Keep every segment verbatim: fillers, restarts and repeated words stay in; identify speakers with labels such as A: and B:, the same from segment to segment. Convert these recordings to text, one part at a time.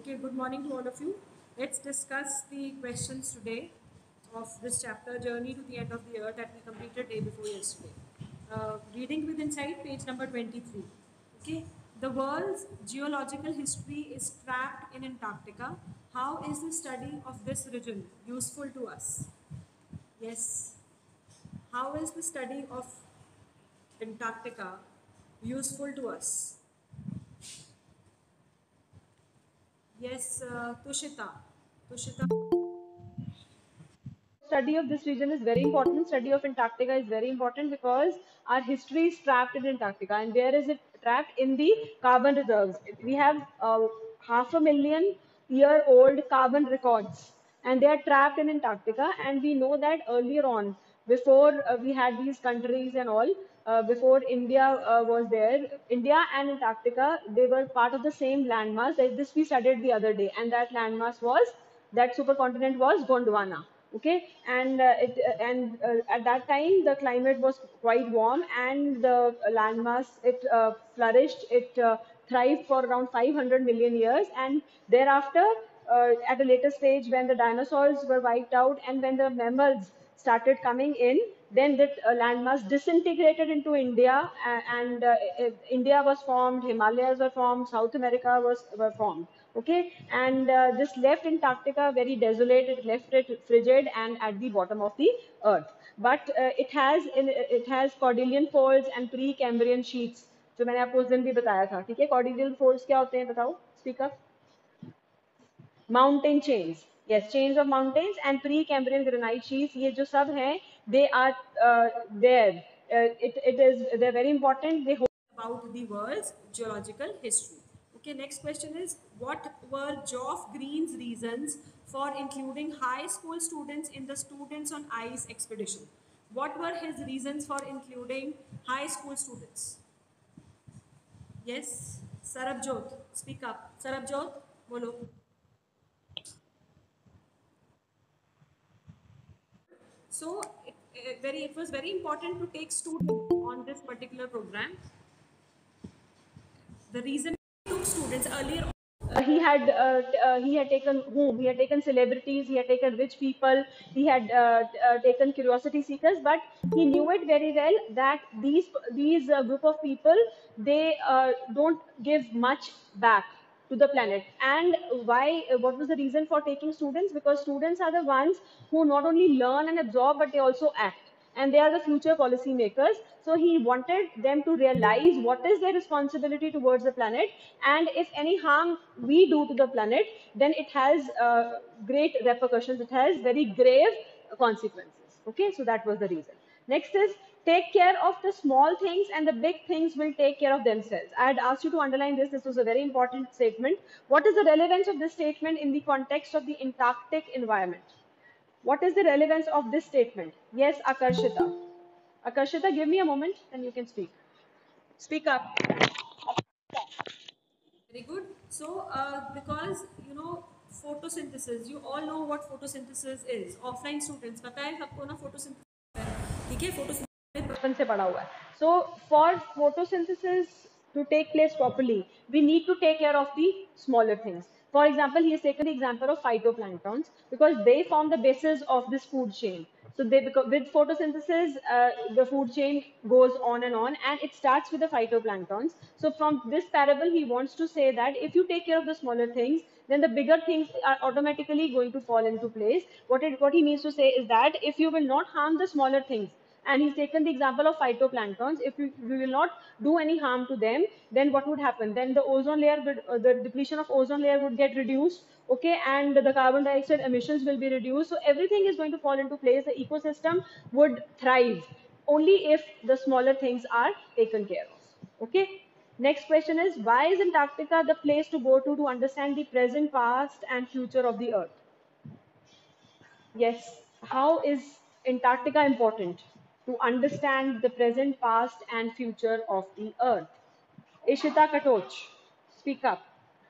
A: Okay, good morning to all of you. Let's discuss the questions today of this chapter, Journey to the End of the Earth, that we completed day before yesterday. Uh, reading with insight, page number twenty-three. Okay, the world's geological history is trapped in Antarctica. How is the study of this region useful to us? Yes. How is the study of Antarctica useful to us? Yes, uh, Tushita. Tushita.
B: Study of this region is very important. Study of Antarctica is very important because our history is trapped in Antarctica. And where is it trapped? In the carbon reserves. We have uh, half a million year old carbon records, and they are trapped in Antarctica. And we know that earlier on, before uh, we had these countries and all, uh, before India uh, was there, India and Antarctica, they were part of the same landmass. This we studied the other day, and that landmass was, that supercontinent was Gondwana. Okay, and uh, it uh, and uh, at that time the climate was quite warm, and the landmass, it uh, flourished, it uh, thrived for around five hundred million years, and thereafter uh, at a later stage, when the dinosaurs were wiped out and when the mammals started coming in, then that uh, landmass disintegrated into India, uh, and uh, uh, India was formed, Himalayas were formed, South America was were formed. Okay, and uh, this left Antarctica very desolate. It left it frigid and at the bottom of the earth. But uh, it has in, it has Cordilleran folds and pre-Cambrian sheets. जो मैंने आपको उस दिन भी बताया था, ठीक है? Cordilleran folds क्या होते हैं बताओ? Speak up. Mountain chains. Yes, chains of mountains and pre-Cambrian granite sheets. ये जो सब हैं, they are uh, there. Uh, it, it is they're very important. They
A: about the world's geological history. Okay, next question is, what were Geoff Green's reasons for including high school students in the Students on Ice expedition? What were his reasons for including high school students? Yes, Sarabjot, speak up. Sarabjot, bolo. So it, uh, very, it was very important to take students on this particular program. The reason we took students earlier,
B: uh, he had uh, uh, he had taken whom he had taken celebrities, he had taken rich people, he had uh, uh, taken curiosity seekers, but he knew it very well that these these uh, group of people, they uh, don't give much back to the planet. And why? What was the reason for taking students? Because students are the ones who not only learn and absorb, but they also act, and they are the future policy makers. So he wanted them to realize what is their responsibility towards the planet, and if any harm we do to the planet, then it has uh, great repercussions. It has very grave consequences. Okay, so that was the reason. Next is, take care of the small things and the big things will take care of themselves. I had asked you to underline this. This was a very important statement. What is the relevance of this statement in the context of the Antarctic environment? What is the relevance of this statement? Yes, Akarshita. Akarshita, give me a moment and you can speak. Speak up.
A: very good. So, uh, because you know photosynthesis, you all know what photosynthesis is. Offline students, पता है सबको ना photosynthesis, ठीक है? Photosynthesis
B: बचपन से पढ़ा हुआ है. So for photosynthesis to take place properly, we need to take care of the smaller things. For example, he has taken the example of phytoplanktons because they form the basis of this food chain. So they, because with photosynthesis, uh, the food chain goes on and on, and it starts with the phytoplanktons. So from this parable, he wants to say that if you take care of the smaller things, then the bigger things are automatically going to fall into place. What it, what he means to say is that if you will not harm the smaller things, and he's taken the example of phytoplanktons, if you, you will not do any harm to them, then what would happen? Then the ozone layer would, uh, the depletion of ozone layer would get reduced, okay, and the carbon dioxide emissions will be reduced. So everything is going to fall into place. The ecosystem would thrive only if the smaller things are taken care of. Okay, next question is, why is Antarctica the place to go to to understand the present, past and future of the earth? Yes. How is Antarctica important to understand the present, past, and future of the Earth? Ishita Katoch, speak up.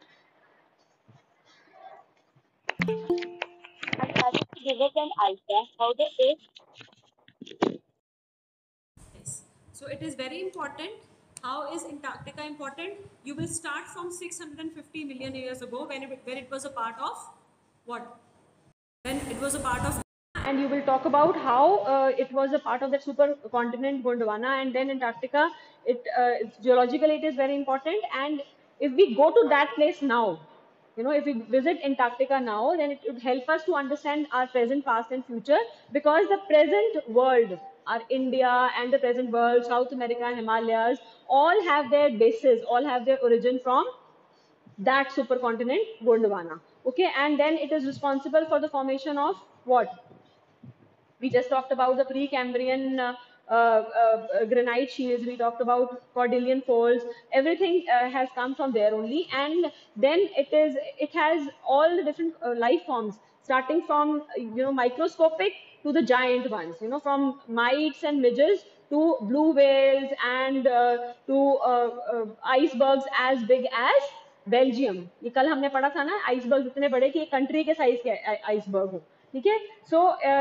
C: Give it an idea how the Earth
A: Yes. So it is very important How is Antarctica important? You will start from six hundred fifty million years ago when it, when it was a part of what? When it was a part of.
B: And you will talk about how uh, it was a part of that supercontinent Gondwana, and then Antarctica. It uh, it's, geologically it is very important, and if we go to that place now, you know, if we visit Antarctica now, then it would help us to understand our present, past, and future, because the present world, our India and the present world, South America, Himalayas, all have their bases, all have their origin from that supercontinent Gondwana. Okay, and then it is responsible for the formation of what? We just talked about the Precambrian uh, uh, uh, granite shields. We talked about Cordilleran folds. Everything uh, has come from there only, and then it is it has all the different uh, life forms, starting from you know microscopic to the giant ones. You know, from mites and midges to blue whales and uh, to uh, uh, icebergs as big as Belgium. ये कल हमने पढ़ा था ना, iceberg इतने बड़े कि एक कंट्री के साइज के आइसबर्ग हो. ठीक है. सो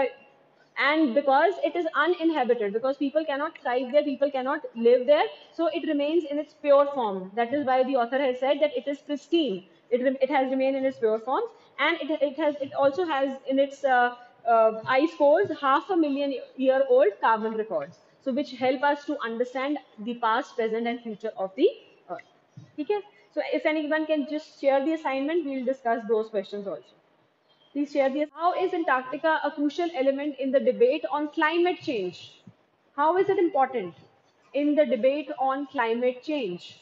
B: and because it is uninhabited, because people cannot thrive there, people cannot live there, so it remains in its pure form. That is why the author has said that it is pristine. It, it has remained in its pure form, and it, it has it also has in its uh, uh, ice cores half a million year old carbon records, so which help us to understand the past, present, and future of the Earth. Okay? So if anyone can just share the assignment, we will discuss those questions also. Please share this. How is Antarctica a crucial element in the debate on climate change? How is it important in the debate on climate change?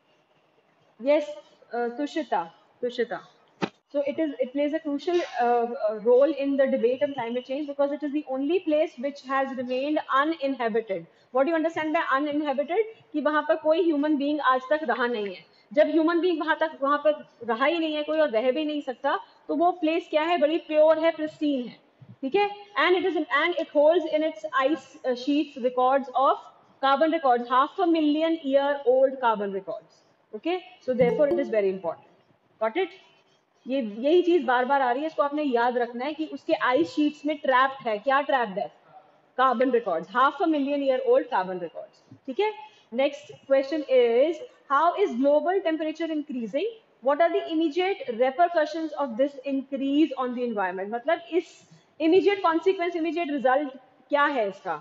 B: Yes, uh, Tushita. Tushita. So it is. It plays a crucial uh, uh, role in the debate on climate change because it is the only place which has remained uninhabited. What do you understand by uninhabited? कि वहाँ पर कोई human being आज तक रहा नहीं है. जब ह्यूमन बीइंग वहां तक वहां पर रहा ही नहीं है कोई और रह भी नहीं सकता, तो वो प्लेस क्या है? बड़ी प्योर है, प्रिस्टीन है. ठीक है. And it is and it holds in its ice sheets records of carbon records, half a million year old carbon records. Okay, so therefore it is very important. Got it? ये यही चीज बार बार आ रही है, इसको आपने याद रखना है कि उसके आइस शीट्स में ट्रैप्ड है. क्या ट्रैप्ड है? Carbon records, half a million year old carbon records. ठीक है. Next question is how is global temperature increasing? What are the immediate repercussions of this increase on the environment? मतलब इस immediate consequence, immediate result क्या है इसका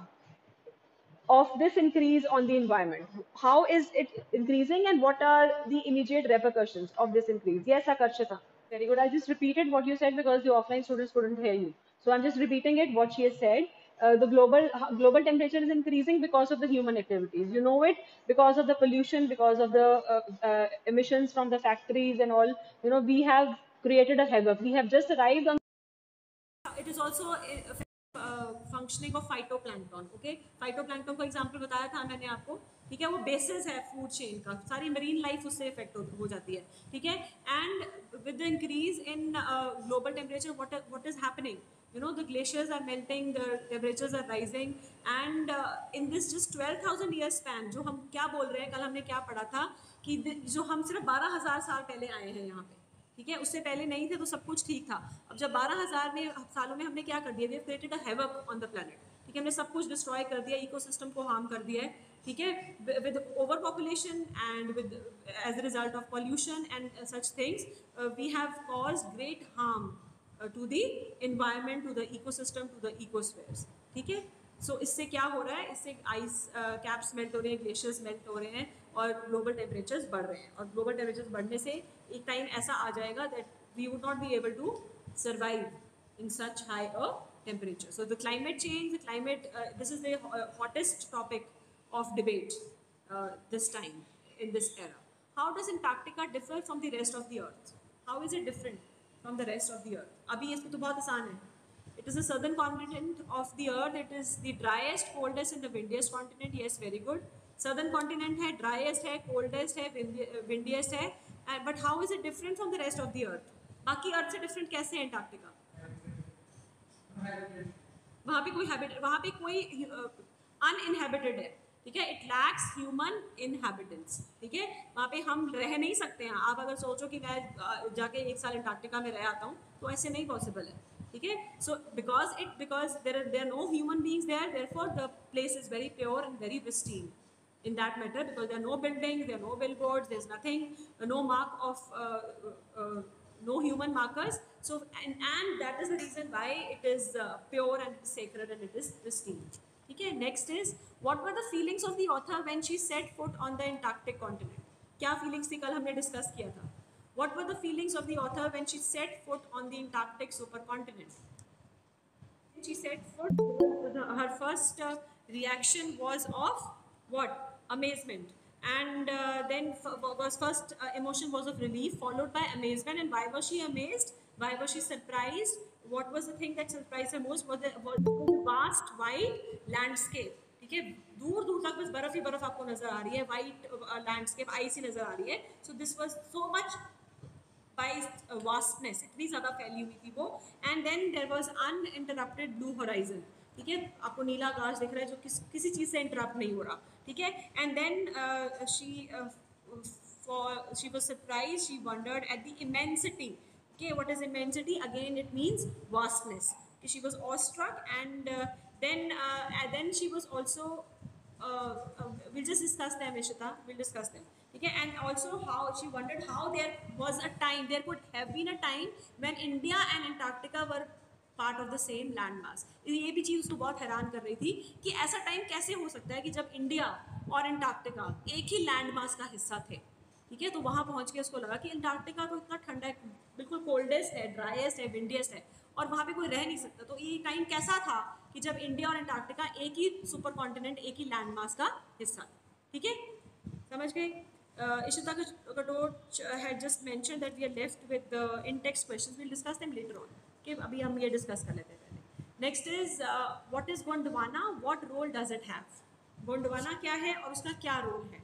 B: of this increase on the environment? How is it increasing and what are the immediate repercussions of this increase? Yes, Akarshita. Very good. I just repeated what you said because the offline students couldn't hear you. So I'm just repeating it, what she has said. Uh, the global global temperature is increasing because of the human activities. You know it, because of the pollution, because of the uh, uh, emissions from the factories and all. You know, we have created a havoc. We have just arrived on.
A: It is also uh, functioning of phytoplankton. Okay, phytoplankton को example बताया था मैंने आपको. ठीक है, वो basis है food chain का, सारी मरीन लाइफ उससे इफेक्ट हो, हो जाती है. ठीक है. And with the increase in global temperature what what is happening? You know, the glaciers are melting, the temperatures are rising, and uh, in this just twelve thousand year span, जो हम क्या बोल रहे हैं, कल हमने क्या पढ़ा था कि जो हम सिर्फ बारह हज़ार साल पहले आए हैं यहाँ पे. ठीक है, उससे पहले नहीं थे तो सब कुछ ठीक था. अब जब बारह हज़ार में सालों में हमने क्या कर दिया? We have created a havoc on the planet. ठीक है, हमने सब कुछ डिस्ट्रॉय कर दिया, इकोसिस्टम को हार्म कर दिया है. ठीक है, with overpopulation and with as a result of pollution and such things we have caused great harm Uh, to the environment, to the ecosystem, to the ecospheres. ठीक है. सो so, इससे क्या हो रहा है? इससे आइस कैप्स मेल्ट हो रहे हैं, ग्लेशियर्स मेल्ट हो रहे हैं और ग्लोबल टेम्परेचर्स बढ़ रहे हैं. और ग्लोबल टेम्परेचर्स बढ़ने से एक टाइम ऐसा आ जाएगा that we would not be able to survive in such high a temperature. So the climate change, the climate, this is the hottest topic of debate this time in this era. How does Antarctica differ from the rest of the earth? How is it different from the rest of the earth? अभी इसको तो बहुत आसान है. It is the southern continent of the earth. It is the driest, coldest and the windiest continent. Yes, very good. Southern continent है, driest है, coldest है, windiest है. But how is it different from the rest of the earth? बाकी अर्थ से different कैसे है Antarctica? वहाँ पे कोई हैबिट, वहाँ पे कोई uninhabited है. ठीक है, इट लैक्स ह्यूमन इनहैबिटेंट्स. ठीक है, वहाँ पे हम रह नहीं सकते हैं. आप अगर सोचो कि मैं जाके एक साल अंटार्कटिका में रह आता हूँ तो ऐसे नहीं पॉसिबल है. ठीक है. So because it because there are there no human beings there, therefore the place is very pure and very pristine. in that matter, because there are no buildings, there are no billboards, there's nothing, uh, no mark of uh, uh, no human markers. So and, and that is the reason why it is uh, pure and sacred and it is pristine. Okay, next is, what were the feelings of the author when she set foot on the Antarctic continent? क्या feelings थी, कल हमने discuss किया था. What were the feelings of the author when she set foot on the Antarctic supercontinent? She set foot, her first uh, reaction was of what? Amazement. And uh, then was first uh, emotion was of relief, followed by amazement. And why was she amazed? Why was she surprised? What was the thing that surprised her most? Was the, was the vast, wide landscape. ठीक है, दूर दूर तक बस बर्फ ही बर्फ आपको नजर आ रही है, वाइट लैंडस्केप आइस ही नजर आ रही है. So this was so much by vastness, इतनी ज़्यादा फैली हुई थी वो. And then there was uninterrupted blue horizon. ठीक है, आपको नीला आकाश दिख रहा है जो किस किसी चीज़ से इंटरप्ट नहीं हो रहा. ठीक है, and then she for she was surprise, she wondered at the immensity. Okay, what is immensity? Again, it means vastness. Okay, she was awestruck, and uh, then uh, and then she was also. Uh, uh, we'll just discuss them, Ishita. We'll discuss them. Okay, and also how she wondered how there was a time, there could have been a time when India and Antarctica were part of the same landmass. ये भी चीज़ उसको बहुत हैरान कर रही थी कि ऐसा टाइम कैसे हो सकता है कि जब इंडिया और अंटार्कटिका एक ही लैंडमास का हिस्सा थे. ठीक है, तो वहाँ पहुँच के उसको लगा कि अंटार्कटिका तो इतना ठंडा है, बिल्कुल कोल्डेस्ट है, ड्राइएस्ट है, विंडिएस्ट है, और वहाँ पे कोई रह नहीं सकता. तो ये टाइम कैसा था कि जब इंडिया और अंटार्कटिका एक ही सुपर कॉन्टिनेंट, एक ही लैंडमास का हिस्सा. ठीक है, समझ गए? Ishita Katot had just mentioned that we are left with the in-text questions. We'll discuss them later on. Okay, अभी हम ये discuss कर लेते हैं पहले. Next is uh, what is Gondwana? What role does it have? Gondwana क्या है और उसका क्या रोल है?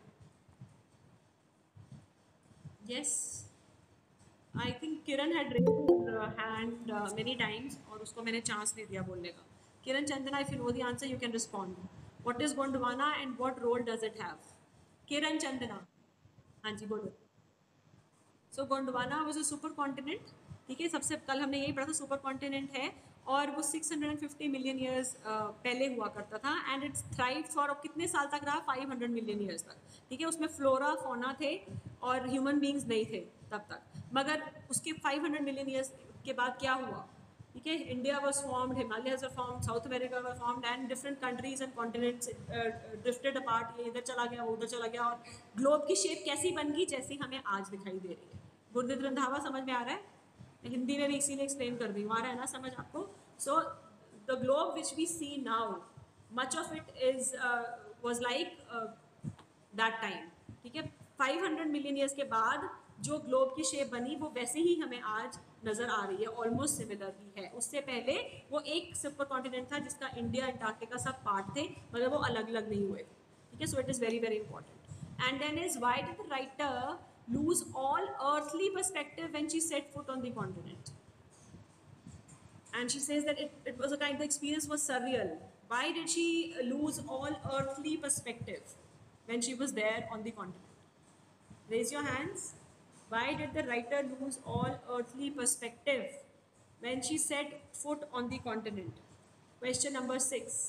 A: Yes, I think Kiran had raised her uh, hand uh, many times और उसको मैंने chance दे दिया बोलने का. Kiran Chandana, if you know the answer, you can respond. What is Gondwana and what role does it have? Kiran Chandana. हाँ जी बोलो. So Gondwana was a supercontinent. ठीक है, सबसे कल हमने यही पढ़ा था, सुपर कॉन्टिनेंट है और वो six hundred fifty million years पहले हुआ करता था. एंड इट्स थ्राइव फॉर कितने साल तक रहा? फाइव हंड्रेड मिलियन ईयर्स तक. ठीक है, उसमें फ्लोरा फोना थे और ह्यूमन बींग्स नहीं थे तब तक. मगर उसके फाइव हंड्रेड मिलियन ईयर्स के बाद क्या हुआ? ठीक है, India was formed, Himalayas were formed, South America were formed, and different countries and continents drifted apart. ये इधर चला गया, वो उधर चला गया, और ग्लोब की शेप कैसी बन गई? जैसी हमें आज दिखाई दे रही है. गुरदीप रंधावा समझ में आ रहा है? हिंदी में भी इसीलिए एक्सप्लेन कर रही हूँ. आ रहा है ना समझ आपको? So the globe which we see now, much of it is was like that time. ठीक है, फाइव हंड्रेड मिलियन ईयर्स के बाद जो ग्लोब की शेप बनी वो वैसे ही हमें आज नज़र आ रही है, ऑलमोस्ट सिमिलर ही है. उससे पहले वो एक सुपर कॉन्टिनेंट था जिसका इंडिया, अंटार्कटिका सब पार्ट थे, मगर वो अलग अलग नहीं हुए थे. ठीक है, so it is very very important. And then is why did the writer lose all earthly perspective when she set foot on the continent? And she says that it, it was a kind, the experience was surreal. Why did she lose all earthly perspective when she was there on the continent? Raise your hands. Why did the writer lose all earthly perspective when she set foot on the continent? Question number six.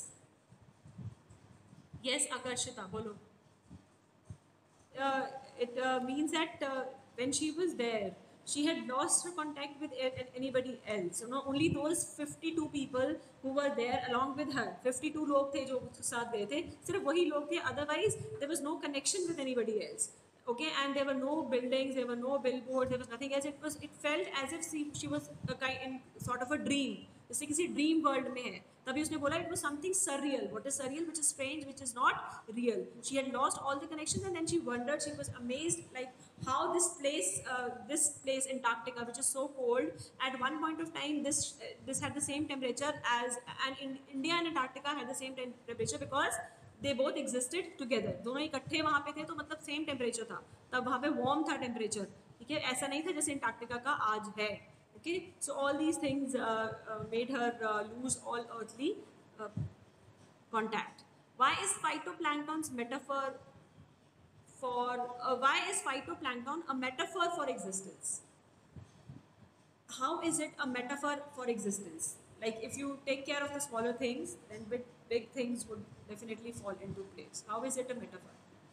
A: Yes, Akarshita, bolo. Uh, it uh, means that uh, when she was there, she had lost her contact with a- a- anybody else. You know, only those fifty-two people who were there along with her. fifty-two लोग थे जो उसके साथ गए थे, सिर्फ वही लोग थे. Otherwise, there was no connection with anybody else. Okay, and there were no buildings, there were no billboards, there was nothing else. It was, it felt as if she, she was a kind in sort of a dream. जैसे किसी dream world में है. तभी उसने बोला it was something surreal. What is surreal? Which is strange, which is not real. She had lost all the connections, and then she wondered, she was amazed, like how this place, uh, this place Antarctica, which is so cold, at one point of time, this uh, this had the same temperature as, and in India and Antarctica had the same temperature because they both existed together. दोनों इकट्ठे वहाँ पे थे, तो मतलब same temperature था. तब वहाँ पे वार्म था टेम्परेचर. ठीक है, ऐसा नहीं था जैसे अंटार्कटिका का आज है. Okay, so all these things uh, uh, made her uh, lose all earthly uh, contact. Why is phytoplanktons metaphor for? Uh, why is phytoplankton a metaphor for existence? How is it a metaphor for existence? Like if you take care of the smaller things, then big big things would definitely fall into place. How is it a metaphor?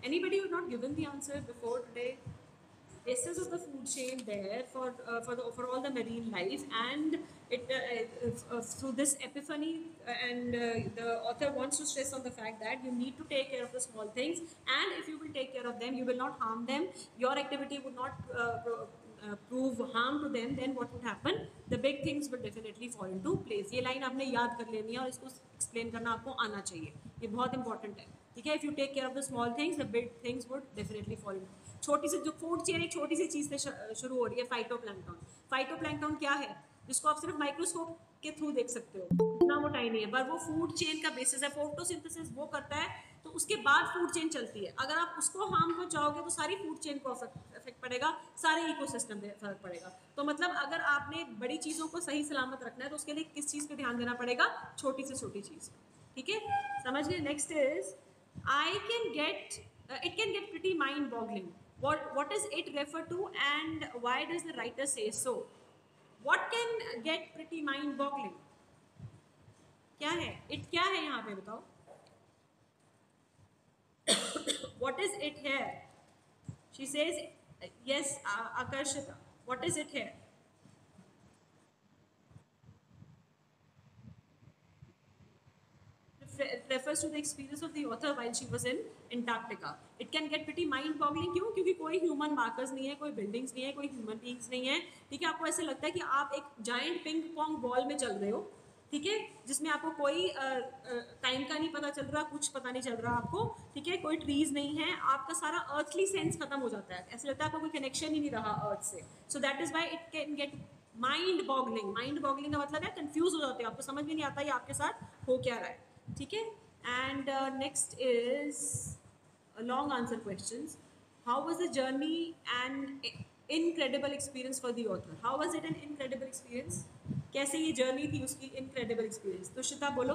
A: Anybody who not given the answer before today? Basis of the food chain there for uh, for the for all the marine life, and it uh, uh, uh, through this epiphany, uh, and uh, the author wants to stress on the fact that you need to take care of the small things, and if you will take care of them, you will not harm them. Your activity would not uh, pro- uh, prove harm to them. Then what would happen? The big things will definitely fall into place. ये line आपने याद कर लेनी है और इसको explain करना आपको आना चाहिए. ये बहुत important है. ठीक है? If you take care of the small things, the big things would definitely fall into. छोटी सी जो फूड चेन एक छोटी सी चीज से शुरू हो रही है, फाइटोप्लैंक्टन. फाइटोप्लैंक्टन क्या है? जिसको आप सिर्फ माइक्रोस्कोप के थ्रू देख सकते हो, इतना वो टाइनी है, पर वो फूड चेन का बेसिस है. फोटोसिंथेसिस वो करता है, तो उसके बाद फूड चेन चलती है. अगर आप उसको हार्म पहुंचाओगे तो सारी फूड चेन को इफेक्ट पड़ेगा, सारे इकोसिस्टम पे फर्क पड़ेगा. तो मतलब अगर आपने बड़ी चीज़ों को सही सलामत रखना है तो उसके लिए किस चीज़ पे ध्यान देना पड़ेगा? छोटी से छोटी चीज़. ठीक है, समझ गए? Next is I can get, it can get pretty mind boggling. What what does it refer to, and why does the writer say so? What can get pretty mind boggling? क्या है? It क्या है यहाँ पे बताओ? What is it here? She says yes, uh, Akarshita. What is it here? It refers to the experience of the author while she was in Antarctica. It can get pretty mind boggling. क्यों? क्योंकि कोई human markers नहीं है, कोई buildings नहीं है, कोई human beings नहीं है. ठीक है, आपको ऐसे लगता है कि आप एक जायंट पिंग पोंग बॉल में चल रहे हो. ठीक है, जिसमें आपको कोई टाइम का नहीं पता चल रहा, कुछ पता नहीं चल रहा आपको. ठीक है, कोई ट्रीज नहीं है, आपका सारा अर्थली सेंस खत्म हो जाता है. ऐसे लगता है आपको कोई कनेक्शन ही नहीं रहा अर्थ से. So that is why it can get mind boggling. Mind boggling का मतलब है कंफ्यूज हो जाते हो, आपको समझ में नहीं आता ये आपके साथ हो क्या रहा है. ठीक है, and uh, next is a long answer questions. How was the journey and incredible experience for the author? How was it an incredible experience? कैसे ये journey थी उसकी incredible experience? तो शिता बोलो.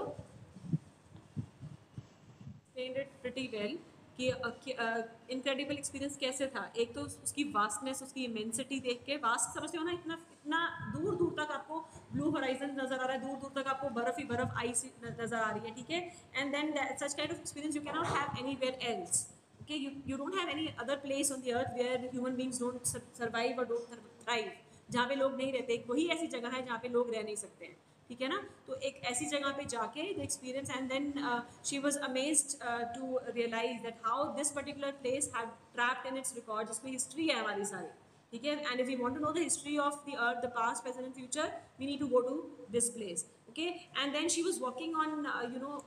A: Explained it pretty well कि incredible experience कैसे था. एक तो उसकी वास्टनेस, उसकी इमेंसिटी देख के, वास्ट समझते हो ना, इतना इतना दूर दूर तक आपको ब्लू होराइजन नजर आ रहा है, दूर दूर तक आपको बर्फ ही बर्फ आइस नजर आ रही है. ठीक है, and then such kind of experience you can not have anywhere else. Okay, you you don't have any other place on the earth where human beings don't survive और डोंट थ्राइव. जहाँ पे लोग नहीं रहते, वही ऐसी जगह है जहाँ पे लोग रह नहीं सकते हैं. ठीक है ना, तो एक ऐसी जगह पे जाके the experience, and then she was amazed to realise that how this particular place had trapped in its record, जिसमें हिस्ट्री है हमारी सारी. ठीक है, and if you want to know the history of the earth, the past, present and future, we need to go to this place. Okay, and then she was working on you know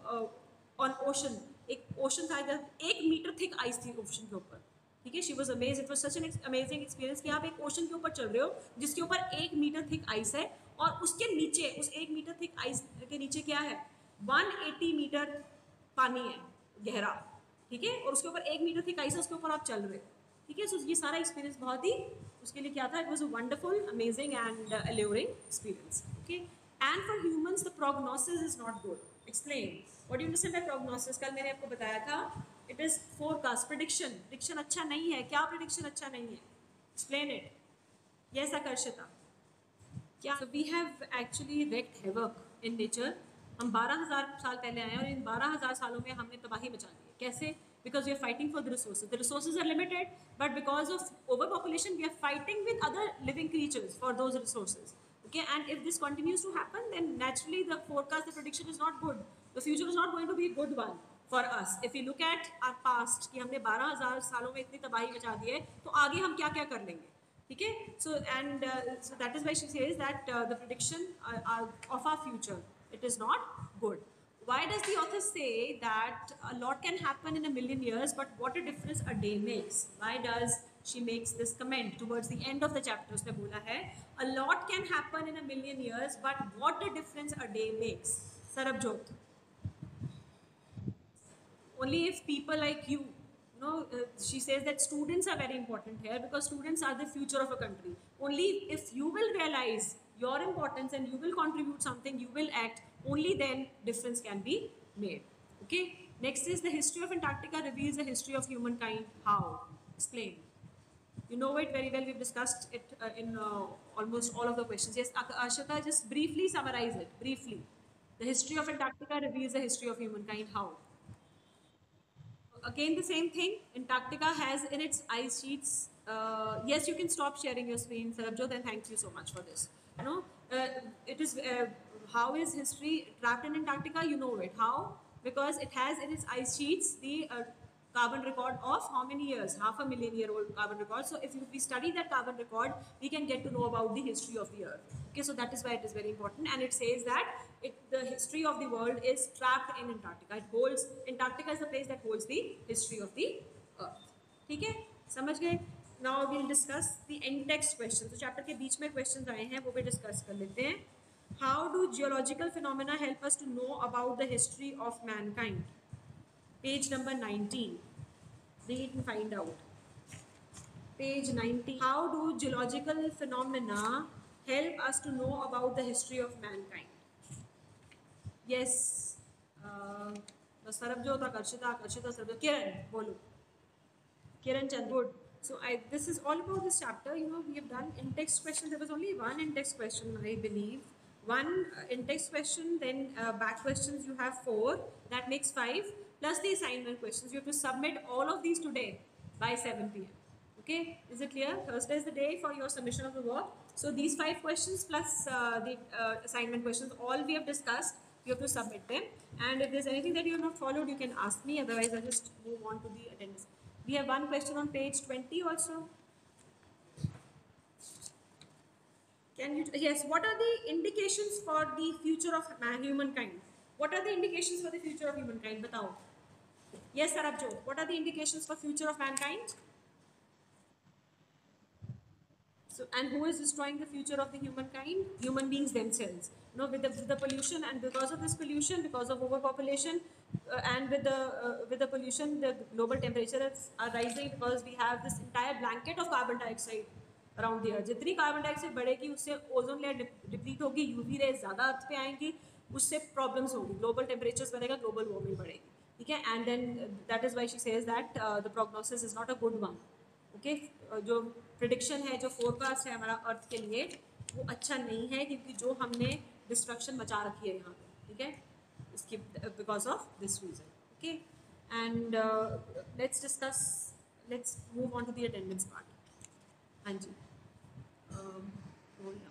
A: on ocean. एक ocean था, एक metre thick ice थी ocean के ऊपर. ठीक है, she was amaze. It was such an amazing experience कि आप एक ओशन के ऊपर चल रहे हो जिसके ऊपर एक मीटर थिक आइस है, और उसके नीचे, उस एक मीटर थिक आइस के नीचे क्या है? एक सौ अस्सी मीटर पानी है गहरा. ठीक है, और उसके ऊपर एक मीटर थिक आइस है, उसके ऊपर आप चल रहे हो. ठीक है, सो ये सारा एक्सपीरियंस बहुत ही उसके लिए क्या था? It was a wonderful, amazing and alluring experience. Okay, and for humans the prognosis is not good. Explain what do you understand by prognosis. कल मैंने आपको बताया था, it is forecast, prediction. Prediction अच्छा नहीं है. क्या प्रिडिक्शन अच्छा नहीं है? Explain it. यस आकर्षिता, क्या? So we have actually wreaked havoc in nature. हम बारह हज़ार साल पहले आए हैं और इन बारह हज़ार सालों में हमने तबाही मचा दी है. कैसे? Because we are fighting for the resources. The resources are limited, but because of overpopulation, we are fighting with other living creatures for those resources. Okay, and if this continues to happen, then naturally the forecast, the prediction is not good. The future is not going to be a good one for us. If you look at our past, कि हमने बारह हज़ार सालों में इतनी तबाही मचा दी है, तो आगे हम क्या क्या कर लेंगे? ठीक है, so and uh, so that is why she says that uh, the prediction uh, uh, of our future, it is not good. Why does the author say that a lot can happen in a million years, but what a difference a day makes? Why does she makes this comment towards the end of the chapter? उसने बोला है a lot can happen in a million years, but what a difference a day makes. Sarabjot, only if people like you, you know, uh, she says that students are very important here because students are the future of a country. Only if you will realize your importance and you will contribute something, you will act, only then difference can be made. Okay, next is the history of Antarctica reveals the history of humankind. How? Explain. You know it very well, we've discussed it uh, in uh, almost all of the questions. Yes, Ashita, just briefly summarize it, briefly. The history of Antarctica reveals the history of humankind. How? again the same thing. Antarctica has in its ice sheets. Uh, yes, you can stop sharing your screen, Sarabjot, and thank you so much for this. You know, uh, it is uh, how is history trapped in Antarctica? You know it. How? Because it has in its ice sheets the uh, carbon record of how many years? Half a million year old carbon record. So if we study that carbon record, we can get to know about the history of the earth. Okay, so that is why it is very important, and it says that it, the history of the world is trapped in Antarctica. It holds, Antarctica is the place that holds the history of the earth. ठीक है, समझ गए? Now we'll discuss the end text questions. तो chapter के बीच में questions आए हैं, वो भी discuss कर लेते हैं. How do geological phenomena help us to know about the history of mankind? Page number nineteen. Read and find out. Page ninety. How do geological phenomena help us to know about the history of mankind? Yes. Uh, Sarabjot, Akarshita, Akarshita, Sarabjot. Kiran, bolo. Kiran Chand, good. So I, this is all about this chapter. You know, we have done in-text questions. There was only one in-text question, I believe. One uh, in-text question, then uh, back questions you have four. That makes five. Plus the assignment questions. You have to submit all of these today by seven p m Okay, is it clear? Thursday is the day for your submission of the work. So these five questions plus uh, the uh, assignment questions, all we have discussed, you have to submit them. And if there's anything that you have not followed, you can ask me. Otherwise, I'll just move on to the attendance. We have one question on page twenty also. Can you, yes, what are the indications for the future of man, humankind? What are the indications for the future of humankind? Batao. Yes, Sarabjot, what are the indications for future of mankind? So, and who is destroying the future of the humankind? Human beings themselves. You know, with the, with the pollution, and because of this pollution, because of overpopulation, uh, and with the uh, with the pollution, the global temperatures are rising because we have this entire blanket of carbon dioxide around the earth. जितनी carbon dioxide बढ़ेगी, उससे ozone layer deplete होगी, U V rays ज़्यादा अर्थ पे आएंगी, उससे problems होगी, global temperatures बढ़ेगा, global warming बढ़ेगी, ठीक है? And then uh, that is why she says that uh, the prognosis is not a good one. Okay okay? जो प्रिडिक्शन है, जो फोरकास्ट है हमारा अर्थ के लिए, वो अच्छा नहीं है, क्योंकि जो हमने डिस्ट्रक्शन मचा रखी है यहाँ पे, ठीक है, इसकी because of this reason. Okay, and let's discuss, let's move on to the attendance part. हाँ जी, uh,